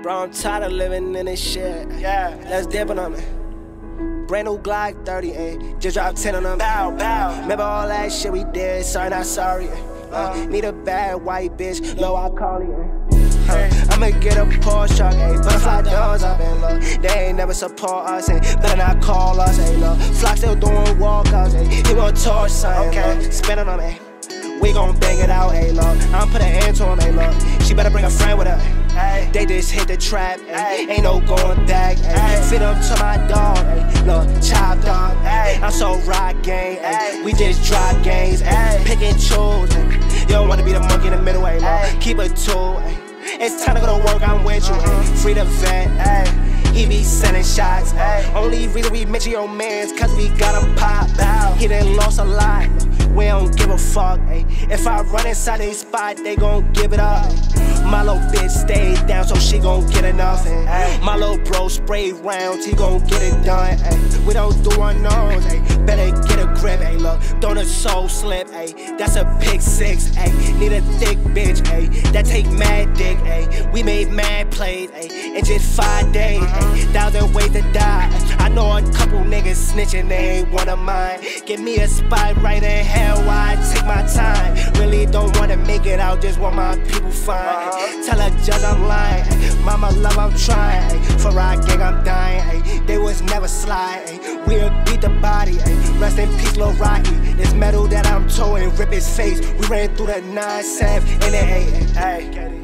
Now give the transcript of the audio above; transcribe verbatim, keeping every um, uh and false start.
Bro, I'm tired of living in this shit. Yeah, let's dip on them. Brand new Glock thirty, ayy. Just dropped ten on them. Bow, bow. Remember all that shit we did? Sorry, not sorry. Uh, need a bad white bitch, low I call it. Uh, I'ma get a Porsche truck, ayy. Butterfly doors up and look. They ain't never support us, ayy. Better not call us, ayy. Look, Flock still doing walkouts, ayy. He want torch something, okay. Look. Spin on them, ayy. We gon' bang it out, ayy. Look, I'ma put an end to him, ayy. Look, she better bring a friend with her. Ay. They just hit the trap, ay. Ain't no going back. Ay. Fit up to my dog, ay. Look, chop dog. Ay. I'm so rock gang, ay. We just drop games, ay. Pick and choose. Ay. You don't wanna be the monkey in the middle, ay. Look, keep it tool. Ay. It's time to go to work, I'm with you. Uh-huh. Free the vet, ay. He be sending shots. Ay. Only reason we mention your mans, cause we got him popped out. He done lost a lot. We don't give a fuck, ayy. If I run inside they spot, they gon' give it up. Ay. My little bitch stayed down, so she gon' get enough. Ay. My little bro spray rounds, he gon' get it done. Ay. We don't do our nose, ayy. Better get a grip, ayy. Look, don't a soul slip, ayy. That's a pick six, ayy. Need a thick bitch, ayy. That take mad dick, ayy. We made mad plays, ayy. In just five days, ayy. Thousand ways to die. I know a couple niggas snitching, they ain't one of mine. Give me a spot right in hell. Why I take my time? Really don't wanna make it out, just want my people fine. Uh-huh. Tell a judge I'm lying. Ay. Mama love I'm trying. Ay. For rock gang I'm dying. Ay. They was never slide. Ay. We'll beat the body. Ay. Rest in peace, Lil Rocky. This metal that I'm towing, rip his face. We ran through the nine seven in the eight. Ay.